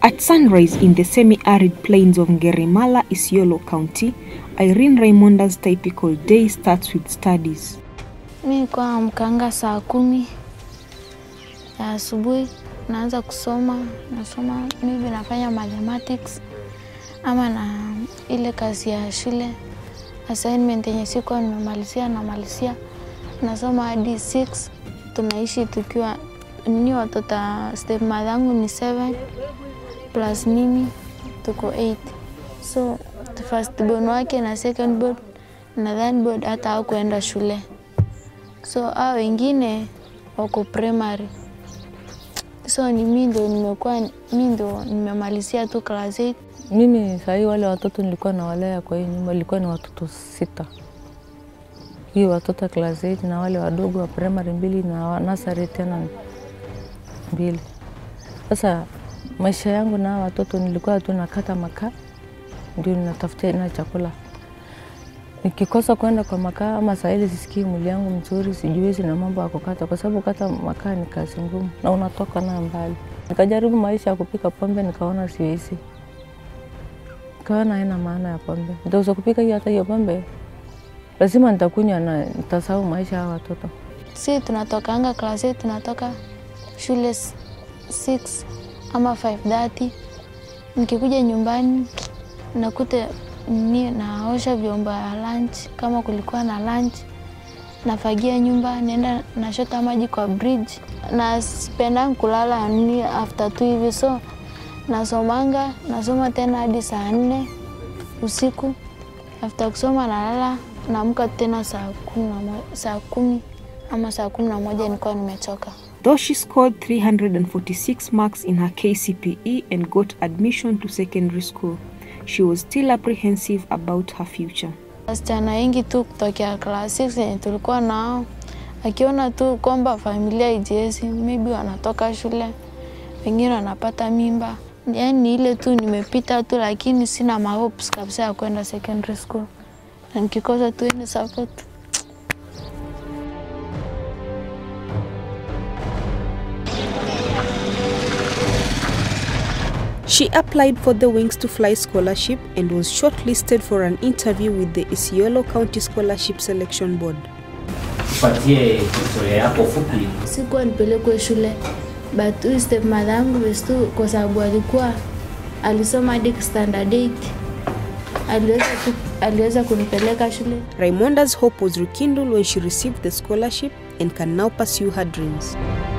At sunrise in the semi-arid plains of Ngeremala, Isiolo County, Irene Raimonda's typical day starts with studies. Mimi kwa mkanga saa 10 ya asubuhi naanza kusoma, mimi nafanya mathematics ama na ile kazi ya shule assignment yenye sikuwa nimemalizia nasoma hadi 6. Tunaishi tukiwa ni watoto, step madangu ni 7 plus mimi tuko 8. So the first born wake na second born na then born hata hakuenda shule. So hao wengine wako primary. So ni mimi ndo nimemalizia tu class 8. Mimi sahi wale watoto nilikuwa nawalea kwa hiyo nyumba ilikuwa ni watoto 6. Hiyo watoto class 8 na wale wadogo wa primary 2 na nursery tena 2. Sasa maisha yangu na watoto nilikuwa tu nakata makaa ndio ninatafutia na chakula. Nikikosa kwenda kwa makaa ama saa ile sisikii mwili yangu mzuri, sijui sina mambo ya kukata kwa sababu kata makaa ni kazi ngumu na unatoka na mbali. Nikajaribu maisha ya kupika pombe nikaona siwezi. Kaona haina maana ya pombe. Ndio kupika hiyo hata hiyo pombe lazima nitakunywa na nitasahau maisha ya watoto. Si tunatokanga class 8 tunatoka shule 6 ama 5:30. Nikikuja nyumbani nakuta mimi naosha vyombo ya lunch kama kulikuwa na lunch, nafagia nyumba, naenda nashota maji kwa bridge, na spenda kulala ni after 2 hivi. So nasoma tena hadi saa 4 usiku. After kusoma nalala, naamka tena saa 10 ama saa 11 nilikuwa nimechoka. Though she scored 346 marks in her KCPE and got admission to secondary school, she was still apprehensive about her future. Wasichana wengi tu kutokea class 6 tulikuwa nao, akiona tu kwamba familia ijiezi, maybe wanatoka shule, wengine wanapata mimba. Yaani ile tu nimepita tu, lakini sina hopes kabisa ya kwenda secondary school. Na nikikosa tu ile support. She applied for the Wings to Fly scholarship and was shortlisted for an interview with the Isiolo County Scholarship Selection Board. Patie historia yako fupi. Sikuwa nipelekwe shule, but huyu step madangu westu kwa sababu alisoma hadi standard 8. Aliweza kunipeleka shule. Raimonda's hope was rekindled when she received the scholarship and can now pursue her dreams.